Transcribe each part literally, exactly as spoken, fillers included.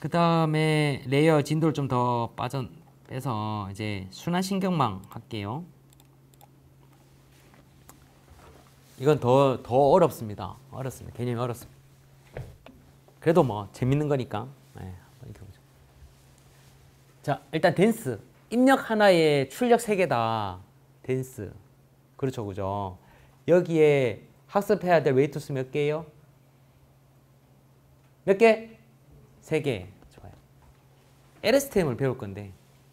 그 다음에 레이어 진도를 좀 더 빠져 빼서 이제 순환신경망 할게요. 이건 더, 더 어렵습니다. 어렵습니다. 개념이 어렵습니다. 그래도 뭐 재밌는 거니까. 네, 한번 익혀보죠. 자, 일단 댄스. 입력 하나에 출력 세 개다. 댄스. 그렇죠, 그죠? 여기에 학습해야 될 웨이트 수 몇 개예요? 몇 개? 세 개. 좋아요. 엘에스티엠을 배울 건데.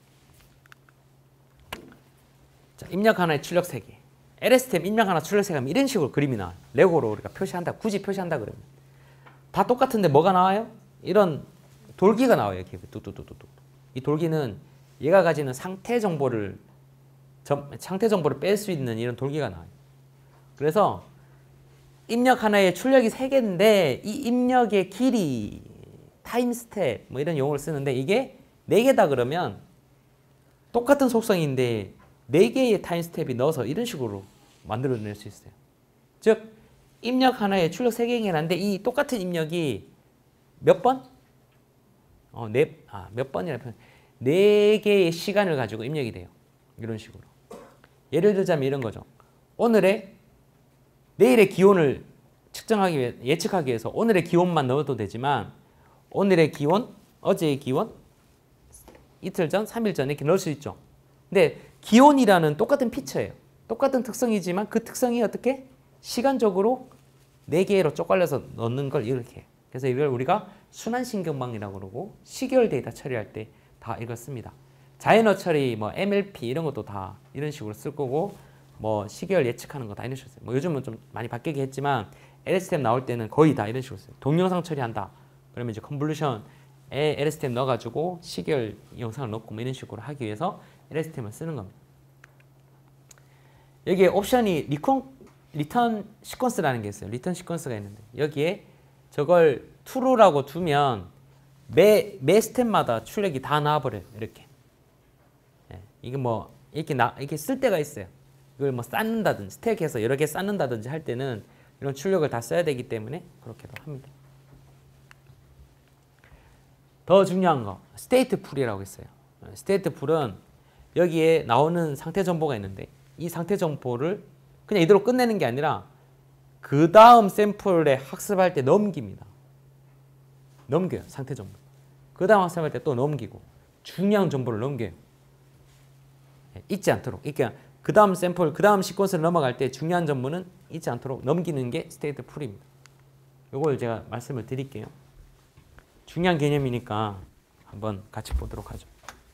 자, 입력 하나에 출력 세 개. 엘에스티엠 입력 하나 출력 세 개 하면 이런 식으로 그림이 나와요. 레고로 우리가 표시한다. 굳이 표시한다 그러면. 다 똑같은데 뭐가 나와요? 이런 돌기가 나와요. 이렇게 뚝뚝뚝뚝뚝. 이 돌기는 얘가 가지는 상태 정보를 점, 상태 정보를 뺄 수 있는 이런 돌기가 나와요. 그래서 입력 하나에 출력이 세 개인데 이 입력의 길이, 타임 스텝 뭐 이런 용어를 쓰는데 이게 네 개다 그러면 똑같은 속성인데 네 개의 타임 스텝이 넣어서 이런 식으로 만들어낼 수 있어요. 즉 입력 하나에 출력 세 개긴 한데 이 똑같은 입력이 몇 번? 어, 네, 아, 몇 번이라 표현. 네 개의 시간을 가지고 입력이 돼요. 이런 식으로. 예를 들자면 이런 거죠. 오늘의 내일의 기온을 측정하기 위해, 예측하기 위해서 오늘의 기온만 넣어도 되지만 오늘의 기온, 어제의 기온, 이틀 전, 삼 일 전 이렇게 넣을 수 있죠. 근데 기온이라는 똑같은 피처예요. 똑같은 특성이지만 그 특성이 어떻게? 시간적으로 네 개로 쪼갈려서 넣는 걸 이렇게 해요. 그래서 이걸 우리가 순환신경망이라고 그러고 시계열 데이터 처리할 때 다 이걸 씁니다. 자연어 처리, 뭐 엠엘피 이런 것도 다 이런 식으로 쓸 거고 뭐 시계열 예측하는 거 다 이런 식으로 써요. 뭐 요즘은 좀 많이 바뀌긴 했지만 엘에스티엠 나올 때는 거의 다 이런 식으로 써요. 동영상 처리한다. 그러면 이제 컨볼루션에 엘에스티엠 넣어가지고 시계열 영상을 넣고 뭐 이런 식으로 하기 위해서 엘에스티엠을 쓰는 겁니다. 여기에 옵션이 리콘, 리턴 시퀀스라는 게 있어요. 리턴 시퀀스가 있는데 여기에 저걸 true라고 두면 매, 매 스텝마다 출력이 다 나와버려요. 이렇게. 예, 이게 뭐 이렇게 나 이렇게 쓸 때가 있어요. 이걸 뭐 쌓는다든지 스택해서 여러 개 쌓는다든지 할 때는 이런 출력을 다 써야 되기 때문에 그렇게도 합니다. 더 중요한 거 스테이트 풀이라고 있어요. 스테이트 풀은 여기에 나오는 상태 정보가 있는데 이 상태 정보를 그냥 이대로 끝내는 게 아니라 그 다음 샘플에 학습할 때 넘깁니다. 넘겨요. 상태 정보. 그 다음 학습할 때 또 넘기고 중요한 정보를 넘겨요. 잊지 않도록. 그러니까 그 다음 샘플, 그 다음 시퀀스를 넘어갈 때 중요한 정보는 잊지 않도록 넘기는 게 스테이트 풀입니다. 이걸 제가 말씀을 드릴게요. 중요한 개념이니까 한번 같이 보도록 하죠.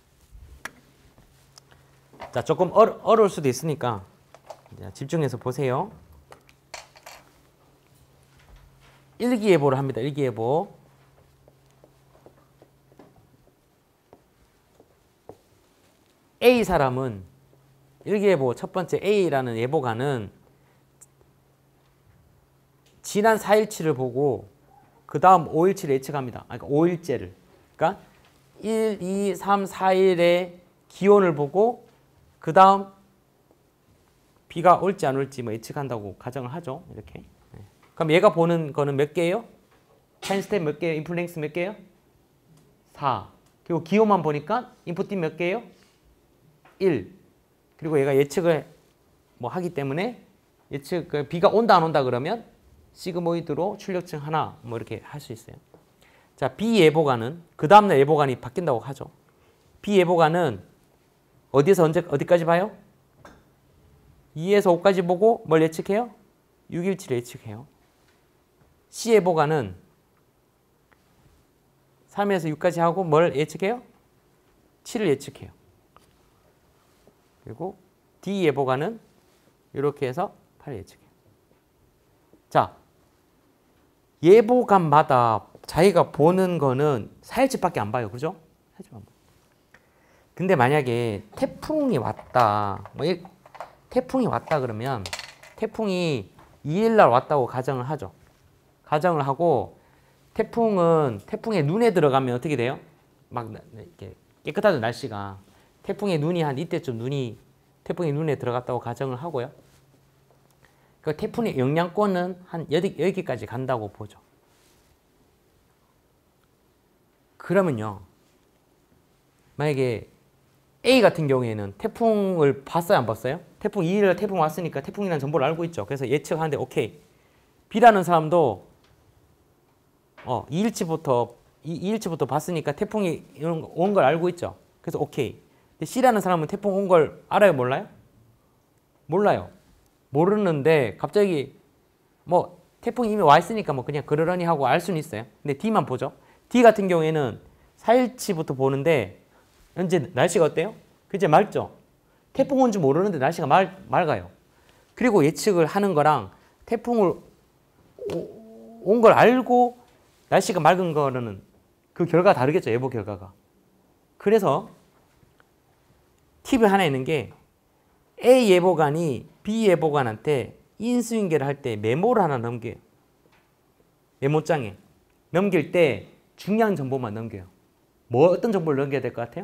자, 조금 어려, 어려울 수도 있으니까 집중해서 보세요. 일기예보를 합니다. 일기예보. A 사람은 일기예보 첫 번째 A라는 예보가는 지난 사 일치를 보고 그 다음 오 일치를 예측합니다. 그러니까 오 일째를. 그러니까 일, 이, 삼, 사 일의 기온을 보고 그 다음 비가 올지 안 올지 뭐 예측한다고 가정을 하죠. 이렇게. 그럼 얘가 보는 거는 몇 개예요? 타임 스텝 몇 개예요? 인풋 랭스 몇 개예요? 사. 그리고 기온만 보니까 인풋 딥 몇 개예요? 일. 그리고 얘가 예측을 뭐 하기 때문에 예측 그 비가 온다 안 온다 그러면 시그모이드로 출력층 하나 뭐 이렇게 할 수 있어요. 자, B 예보관은 그 다음날 예보관이 바뀐다고 하죠. B 예보관은 어디에서 언제 어디까지 봐요? 이에서 오까지 보고 뭘 예측해요? 육 일치를 예측해요. C 예보관은 삼에서 육까지 하고 뭘 예측해요? 칠을 예측해요. 그리고 D 예보관은 이렇게 해서 팔을 예측해요. 자, 예보관마다 자기가 보는 거는 사 일치밖에 안 봐요. 그죠? 사 일치만 봐요. 근데 만약에 태풍이 왔다. 뭐 이, 태풍이 왔다 그러면 태풍이 이 일날 왔다고 가정을 하죠. 가정을 하고 태풍은 태풍의 눈에 들어가면 어떻게 돼요? 막 이렇게 깨끗하죠, 날씨가. 태풍의 눈이 한 이때쯤 눈이 태풍의 눈에 들어갔다고 가정을 하고요. 그 태풍의 영향권은 한 여기, 여기까지 간다고 보죠. 그러면요. 만약에 A 같은 경우에는 태풍을 봤어요, 안 봤어요? 태풍 이 일날 태풍 왔으니까 태풍이라는 정보를 알고 있죠. 그래서 예측하는데 오케이. B라는 사람도 어, 이 일치부터 이 일치부터 봤으니까 태풍이 온 걸 알고 있죠. 그래서 오케이. 근데 C라는 사람은 태풍 온 걸 알아요, 몰라요? 몰라요. 모르는데 갑자기 뭐 태풍이 이미 와 있으니까 뭐 그냥 그러려니 하고 알 수는 있어요. 근데 D만 보죠. D 같은 경우에는 사 일치부터 보는데 현재 날씨가 어때요? 그제 맑죠? 태풍 온 줄 모르는데 날씨가 맑, 맑아요. 그리고 예측을 하는 거랑 태풍을 온 걸 알고 날씨가 맑은 거는 그 결과가 다르겠죠. 예보 결과가. 그래서 팁이 하나 있는 게 A 예보관이 B 예보관한테 인수인계를 할 때 메모를 하나 넘겨요. 메모장에. 넘길 때 중요한 정보만 넘겨요. 뭐 어떤 정보를 넘겨야 될 것 같아요?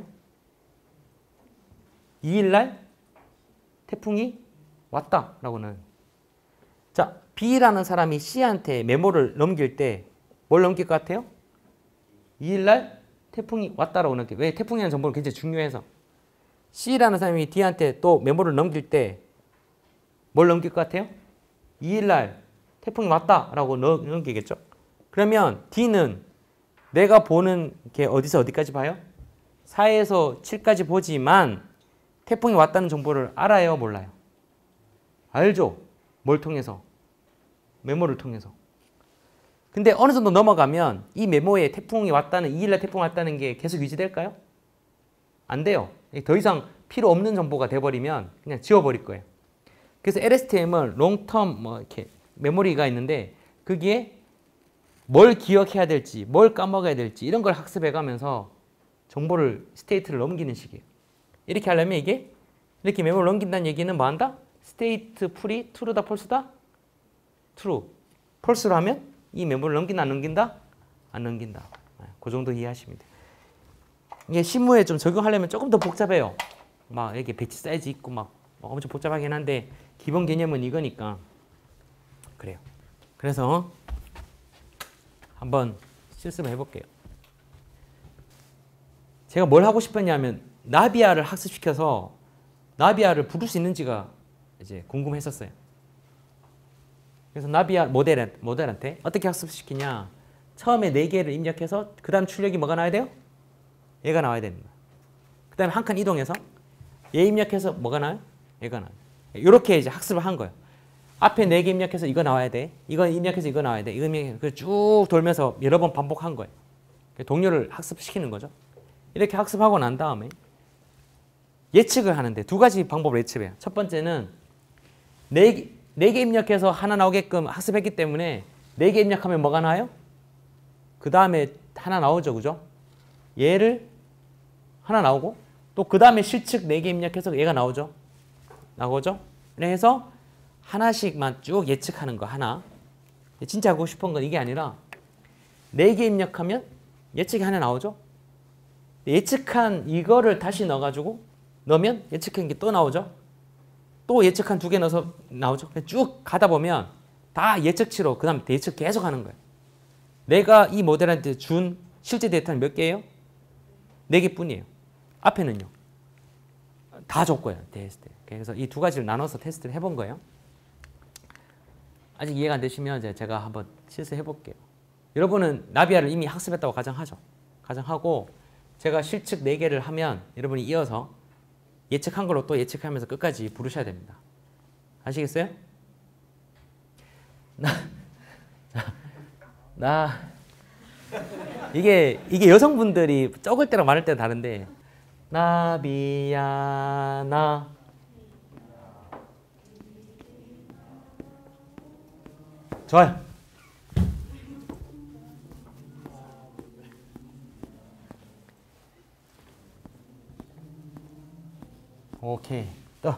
이 일날 태풍이 왔다라고는. 자, B라는 사람이 C한테 메모를 넘길 때 뭘 넘길 것 같아요? 이 일날 태풍이 왔다라고 넘겨요. 왜? 태풍이라는 정보는 굉장히 중요해서. C라는 사람이 D한테 또 메모를 넘길 때 뭘 넘길 것 같아요? 이 일날 태풍이 왔다라고 넘기겠죠. 그러면 D는 내가 보는 게 어디서 어디까지 봐요? 사에서 칠까지 보지만 태풍이 왔다는 정보를 알아요, 몰라요? 알죠. 뭘 통해서? 메모를 통해서. 근데 어느 정도 넘어가면 이 메모에 태풍이 왔다는, 이 일날 태풍이 왔다는 게 계속 유지될까요? 안 돼요. 더 이상 필요 없는 정보가 돼버리면 그냥 지워버릴 거예요. 그래서 엘에스티엠은 롱텀 뭐 이렇게 메모리가 있는데 그게 뭘 기억해야 될지, 뭘 까먹어야 될지 이런 걸 학습해 가면서 정보를, 스테이트를 넘기는 식이에요. 이렇게 하려면 이게 이렇게 메모를 넘긴다는 얘기는 뭐 한다? 스테이트 풀이 true다, false다? true. false로 하면 이 메모를 넘긴다, 안 넘긴다? 안 넘긴다. 그 정도 이해하시면 돼요. 이게 실무에 좀 적용하려면 조금 더 복잡해요. 막 이렇게 배치 사이즈 있고 막 엄청 복잡하긴 한데 기본 개념은 이거니까 그래요. 그래서 한번 실습을 해볼게요. 제가 뭘 하고 싶었냐면 나비아를 학습시켜서 나비아를 부를 수 있는지가 이제 궁금했었어요. 그래서 나비아 모델, 모델한테 어떻게 학습시키냐. 처음에 네 개를 입력해서 그 다음 출력이 뭐가 나와야 돼요? 얘가 나와야 됩니다. 그 다음에 한 칸 이동해서 얘 입력해서 뭐가 나와요? 얘가 나와요. 이렇게 이제 학습을 한 거예요. 앞에 네 개 입력해서 이거 나와야 돼. 이거 입력해서 이거 나와야 돼. 이거 입력해서 쭉 돌면서 여러 번 반복한 거예요. 동료를 학습시키는 거죠. 이렇게 학습하고 난 다음에 예측을 하는데 두 가지 방법을 예측해요. 첫 번째는 네 개, 네 개 입력해서 하나 나오게끔 학습했기 때문에 네 개 입력하면 뭐가 나와요? 그 다음에 하나 나오죠. 그죠? 얘를 하나 나오고 또 그 다음에 실측 네 개 입력해서 얘가 나오죠. 나오죠? 그래서 하나씩만 쭉 예측하는 거 하나. 진짜 하고 싶은 건 이게 아니라 네 개 입력하면 예측이 하나 나오죠. 예측한 이거를 다시 넣어가지고 넣으면 예측한 게 또 나오죠. 또 예측한 두 개 넣어서 나오죠. 쭉 가다 보면 다 예측치로 그 다음 예측 계속 하는 거예요. 내가 이 모델한테 준 실제 데이터는 몇 개예요? 네 개뿐이에요. 앞에는요. 다 줬고요. 테스트. 그래서 이 두 가지를 나눠서 테스트를 해본 거예요. 아직 이해가 안 되시면 이제 제가 한번 실습해 볼게요. 여러분은 나비아를 이미 학습했다고 가정하죠. 가정하고 제가 실측 네 개를 하면 여러분이 이어서 예측한 걸로 또 예측하면서 끝까지 부르셔야 됩니다. 아시겠어요? 나, 나 이게 이게 여성분들이 적을 때랑 많을 때가 다른데 나비야 나 좋아요. 오케이. 또.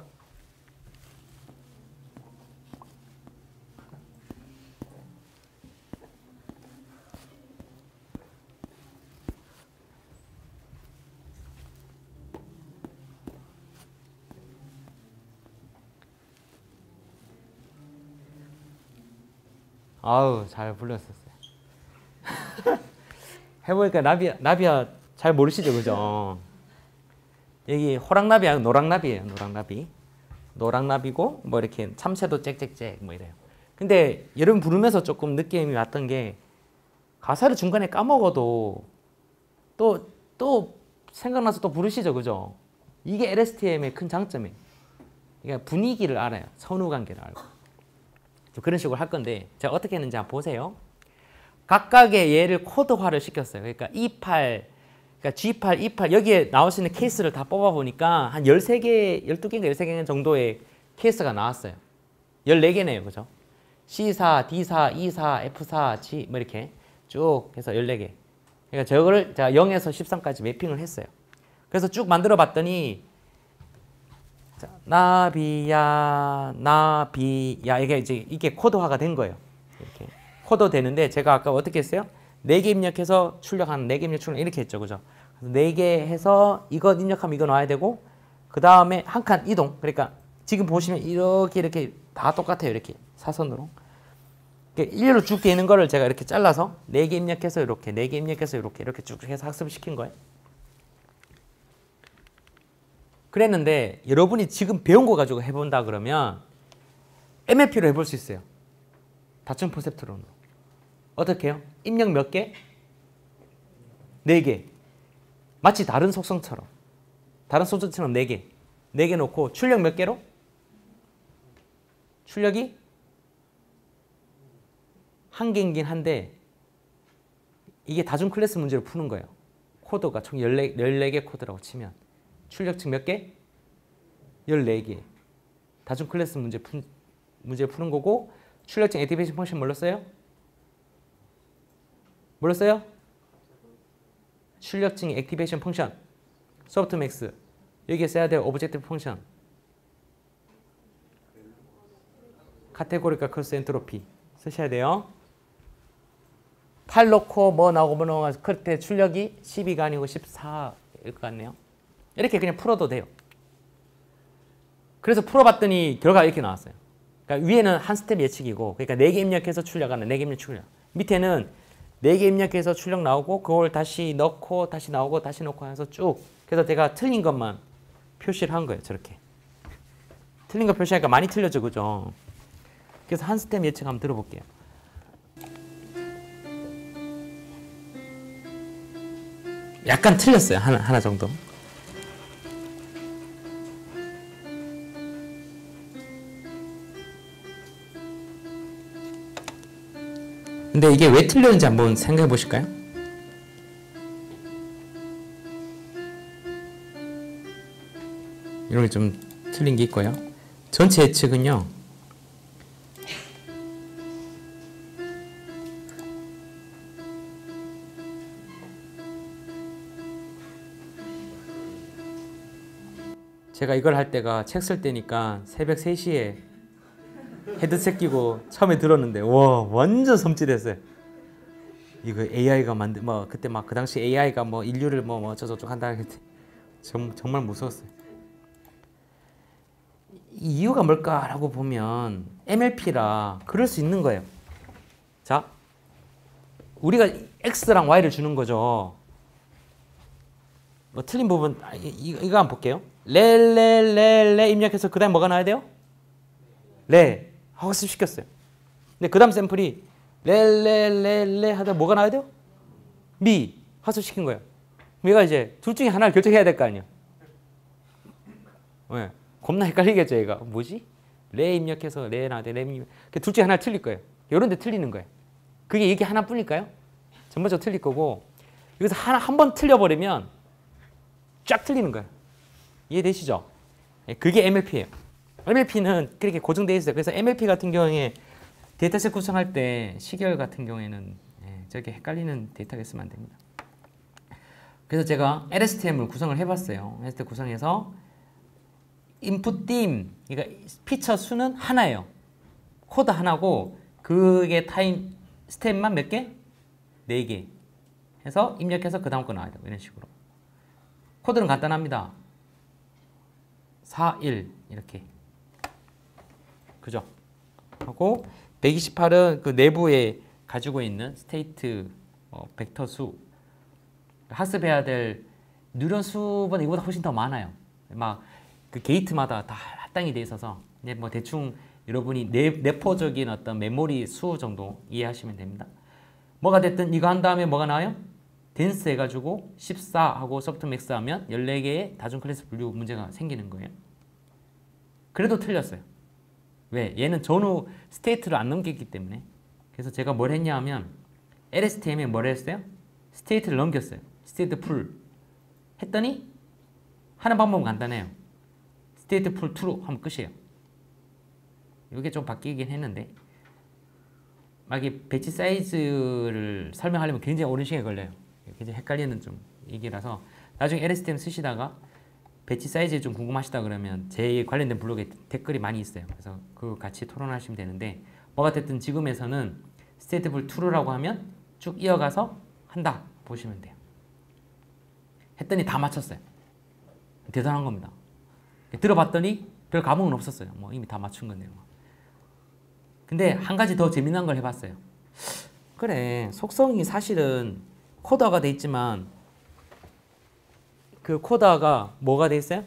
아우, 잘 불렀었어요. 해보니까 나비야, 나비야 잘 모르시죠, 그죠? 여기 호랑나비 아니고 노랑나비예요, 노랑나비. 노랑나비고 뭐 이렇게 참새도 짹짹짹 뭐 이래요. 근데 여러분 부르면서 조금 느낌이 왔던 게 가사를 중간에 까먹어도 또, 또 생각나서 또 부르시죠, 그죠? 이게 엘에스티엠의 큰 장점이에요. 그러니까 분위기를 알아요. 선후 관계를 알고. 그런 식으로 할 건데 제가 어떻게 했는지 한번 보세요. 각각의 얘를 코드화를 시켰어요. 그러니까 이십팔, 그러니까 지팔, 이십팔 여기에 나올 수 있는 케이스를 다 뽑아보니까 한 열세 개, 열두 개인가 열세 개 정도의 케이스가 나왔어요. 열네 개네요. 그죠? 씨사, 디사, 이사, 에프사, G 뭐 이렇게 쭉 해서 열네 개. 그러니까 저거를 제가 영에서 십삼까지 매핑을 했어요. 그래서 쭉 만들어 봤더니 자, 나비야, 나비야 이게 이제 이게 코드화가 된 거예요. 이렇게 코드 되는데 제가 아까 어떻게 했어요? 네 개 입력해서 출력하는 네 개 입력 출력 이렇게 했죠, 그죠? 네 개 해서 이거 입력하면 이거 나와야 되고 그 다음에 한 칸 이동. 그러니까 지금 보시면 이렇게 이렇게 다 똑같아요, 이렇게 사선으로. 일로 쭉 되는 거를 제가 이렇게 잘라서 네 개 입력해서 이렇게 네 개 입력해서 이렇게 이렇게 쭉 해서 학습을 시킨 거예요. 그랬는데 여러분이 지금 배운 거 가지고 해본다 그러면 엠엘피로 해볼 수 있어요. 다중 퍼셉트론으로. 어떻게 해요? 입력 몇 개? 네 개. 마치 다른 속성처럼. 다른 속성처럼 네 개. 네 개 놓고 출력 몇 개로? 출력이 한 개이긴 한데 이게 다중 클래스 문제를 푸는 거예요. 코드가 총 열네, 열네 개 코드라고 치면 출력층 몇 개? 열네 개. 다중 클래스 문제 푸, 문제 푸는 거고 출력층 액티베이션 펑션 뭘로 써요? 뭘로 써요? 출력층 액티베이션 펑션 소프트맥스 여기에 써야 돼요. 오브젝티브 펑션 카테고리카 커스 엔트로피 쓰셔야 돼요. 팔 놓고 뭐 나오고 뭐 나오고 그때 출력이 십이가 아니고 십사일 것 같네요. 이렇게 그냥 풀어도 돼요. 그래서 풀어봤더니 결과가 이렇게 나왔어요. 그러니까 위에는 한 스텝 예측이고 그러니까 네 개 입력해서 출력하는 네 개 입력 출력. 밑에는 네 개 입력해서 출력 나오고 그걸 다시 넣고 다시 나오고 다시 넣고 해서 쭉. 그래서 제가 틀린 것만 표시를 한 거예요. 저렇게. 틀린 거 표시하니까 많이 틀렸죠. 그죠? 그래서 한 스텝 예측 한번 들어볼게요. 약간 틀렸어요. 하나, 하나 정도. 근데 이게 왜 틀렸는지 한번 생각해 보실까요? 이런 게 좀 틀린 게 있고요. 전체 예측은요. 제가 이걸 할 때가 책 쓸 때니까 새벽 세 시에 헤드셋 끼고 처음에 들었는데 와 완전 섬찟했어요. 이거 에이아이가 만든 뭐 그때 막 그 당시 에이아이가 뭐 인류를 뭐 뭐 저저쪽 한다 했을 때 정, 정말 무서웠어요. 이유가 뭘까라고 보면 엠엘피라 그럴 수 있는 거예요. 자, 우리가 X랑 Y를 주는 거죠. 뭐 틀린 부분 아, 이, 이거 한번 볼게요. 레레레레 입력해서 그 다음에 뭐가 나와야 돼요? 레 학습시켰어요. 근데 그 다음 샘플이 레레레레 하다 뭐가 나와야 돼요? 미 학습시킨 거예요. 얘가 이제 둘 중에 하나를 결정해야 될 거 아니에요. 네. 겁나 헷갈리겠죠 얘가. 뭐지? 레 입력해서 레 나와야 돼. 레 입력. 둘 중에 하나 틀릴 거예요. 이런 데 틀리는 거예요. 그게 이게 하나뿐일까요? 전반적으로 틀릴 거고 여기서 하나 한 번 틀려버리면 쫙 틀리는 거예요. 이해되시죠? 그게 엠엘피예요. 엠엘피는 그렇게 고정되어 있어요. 그래서 엠엘피 같은 경우에 데이터셋 구성할 때 시계열 같은 경우에는 저게 헷갈리는 데이터가 있으면 안 됩니다. 그래서 제가 엘에스티엠을 구성을 해봤어요. 엘에스티엠 구성해서 인풋 빔, 그러니까 피처 수는 하나예요. 코드 하나고 그게 타임 스텝만 몇 개? 네 개 해서 입력해서 그 다음 거 나와야 돼요. 이런 식으로. 코드는 간단합니다. 사, 일 이렇게. 그죠? 하고 백이십팔은 그 내부에 가지고 있는 스테이트 어, 벡터 수 학습해야 될 뉴런 수보다 이거보다 훨씬 더 많아요. 막 그 게이트마다 다 할당이 돼 있어서 이제 뭐 대충 여러분이 내, 내포적인 어떤 메모리 수 정도 이해하시면 됩니다. 뭐가 됐든 이거 한 다음에 뭐가 나와요? 댄스 해가지고 십사 하고 소프트맥스 하면 열네 개의 다중 클래스 분류 문제가 생기는 거예요. 그래도 틀렸어요. 왜? 얘는 전후 스테이트를 안 넘겼기 때문에. 그래서 제가 뭘 했냐 하면 엘에스티엠에 뭘 했어요? 스테이트를 넘겼어요. 스테이트 풀 했더니 하는 방법은 간단해요. 스테이트 풀 true로 하면 끝이에요. 이게 좀 바뀌긴 했는데 막 이 배치 사이즈를 설명하려면 굉장히 오랜 시간이 걸려요. 굉장히 헷갈리는 좀 얘기라서 나중에 엘에스티엠 쓰시다가 배치 사이즈 좀 궁금하시다 그러면 제 관련된 블로그에 댓글이 많이 있어요. 그래서 그거 같이 토론하시면 되는데 뭐가 됐든 지금에서는 스테이트 풀 true라고 하면 쭉 이어가서 한다 보시면 돼요. 했더니 다 맞췄어요. 대단한 겁니다. 들어봤더니 별 감흥은 없었어요. 뭐 이미 다 맞춘 건데요. 근데 한 가지 더 재미난 걸 해봤어요. 그래, 속성이 사실은 코더가 돼 있지만 그 코더가 뭐가 돼 있어요?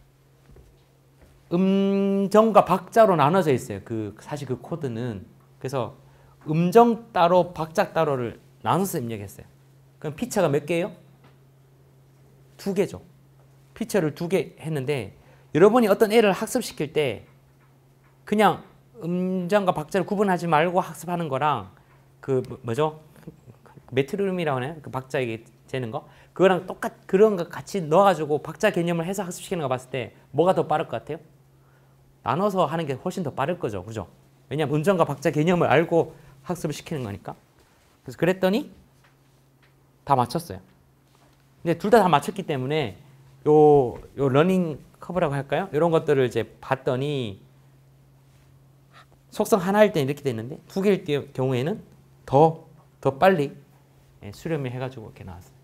음정과 박자로 나눠져 있어요. 그 사실 그 코드는. 그래서 음정 따로 박자 따로를 나눠서 입력했어요. 그럼 피처가 몇 개예요? 두 개죠. 피처를 두 개 했는데 여러분이 어떤 애를 학습시킬 때 그냥 음정과 박자를 구분하지 말고 학습하는 거랑 그 뭐죠? 메트로놈이라고 하나요? 그 박자 이게 재는 거? 그거랑 똑같 그런 거 같이 넣어가지고 박자 개념을 해서 학습시키는 거 봤을 때 뭐가 더 빠를 것 같아요? 나눠서 하는 게 훨씬 더 빠를 거죠, 그죠? 왜냐하면 음정과 박자 개념을 알고 학습을 시키는 거니까. 그래서 그랬더니 다 맞췄어요. 근데 둘 다 다 맞췄기 때문에 요, 요 러닝 커브라고 할까요? 이런 것들을 이제 봤더니 속성 하나일 때는 이렇게 되는데 두 개일 경우에는 더, 더 빨리 수렴을 해가지고 이렇게 나왔어요.